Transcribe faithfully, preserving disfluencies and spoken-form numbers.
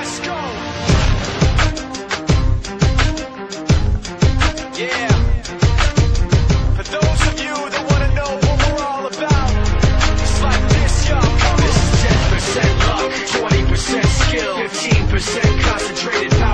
Let's go. Yeah. For those of you that want to know what we're all about, it's like this, y'all. This is ten percent luck, twenty percent skill, fifteen percent concentrated power.